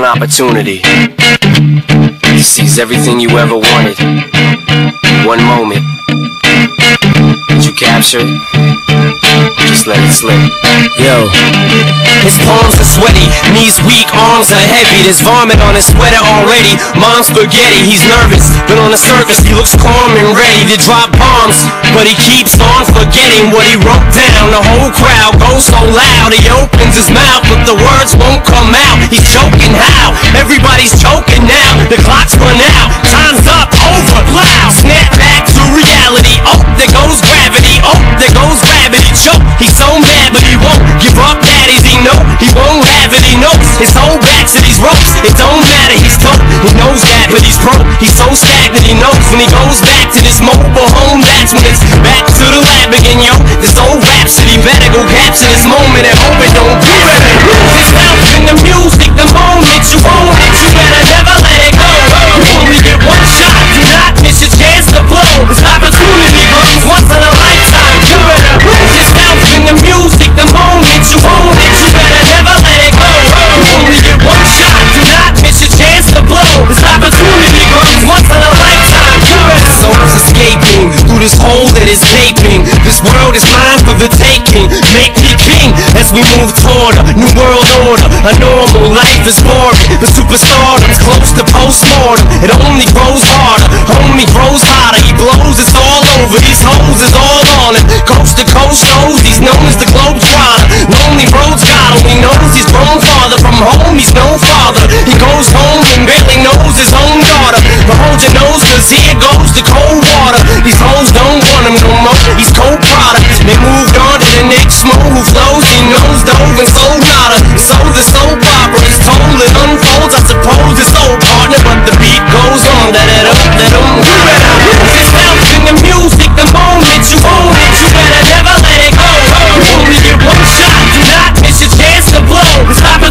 opportunity to seize everything you ever wanted. One moment. Did you capture it? Just let it slip. Yo. His palms are sweaty, knees weak, arms are heavy. There's vomit on his sweater already. Mom's spaghetti, he's nervous, but on the surface he looks calm and ready to drop bombs. But he keeps on forgetting what he wrote down. The whole crowd goes so loud, he opens his mouth, but the words won't come out. He's choking how? Everybody's choking now. The clock's run out, time's up, over, loud. Snap back to reality. Oh, there goes gravity. Oh, there goes gravity. Choke. He's so mad, but he won't give up. Daddies, he know he won't have it. He knows his whole back to these ropes. It don't matter, he's tough. He knows that, but he's broke. He's so stagnant. He knows when he goes back to this mobile home, that's when it's back to the lab again, yo. This old rhapsody better go capture this moment and hope it don't do it. Lose yourself in the music, the moment you own it, you better never let it go. You only get one shot, do not miss your chance to blow. This opportunity comes once in a lifetime. You better lose yourself in the music, the moment you own it, you better never let it go. You only get one shot, do not miss your chance to blow. This opportunity comes once in a lifetime. You better. Soul's escaping through this hole that is gaping. This world is mine for the taking. Make me king as we move toward a new world order. A normal life is boring, but superstardom's close to postmortem. It only grows harder, homie grows hotter. He blows, it's all over. These hoes is all on him. Coast to coast shows, he's known as the Globetrotter. Lonely roads God only knows he's grown farther from home. He's no father. He goes home and barely knows his own daughter. But hold your nose, cause here goes the cold water. These hoes don't want him no more. He's cold product. They moved on to the next Smo who flows. He knows dove and sold nada. So the soap opera is told, it unfolds. I suppose it's old partner, but the beat goes on. Let it up, let him. You better lose yourself in the music, the moment you own it, you better never let it go. You only get one shot, do not miss your chance to blow. Stop